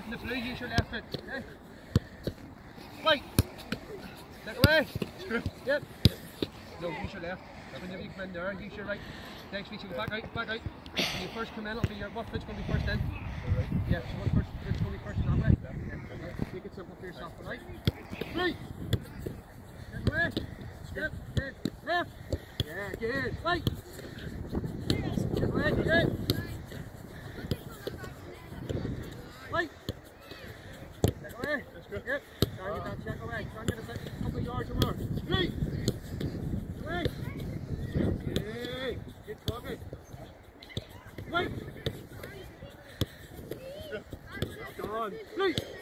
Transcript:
in the blue, use your left foot. Okay? Right. Take away. Yep. No, use your left. Whenever you come in there, use your right. Next week, you go back out, back out. When you first come in, it'll be your, what foot's going to be first in? Right. Yeah, so what first, foot's going to be first in that way? Yeah. Make it simple for yourself, alright? Right. Take away. Yep, good. Left. Yeah, good. Right. Take away, good. Right. Check away. That's good. Yep. Try and get that check away. Try and get a couple of yards or more. Right. Away. Hey. Good talking. Right. Done. Right.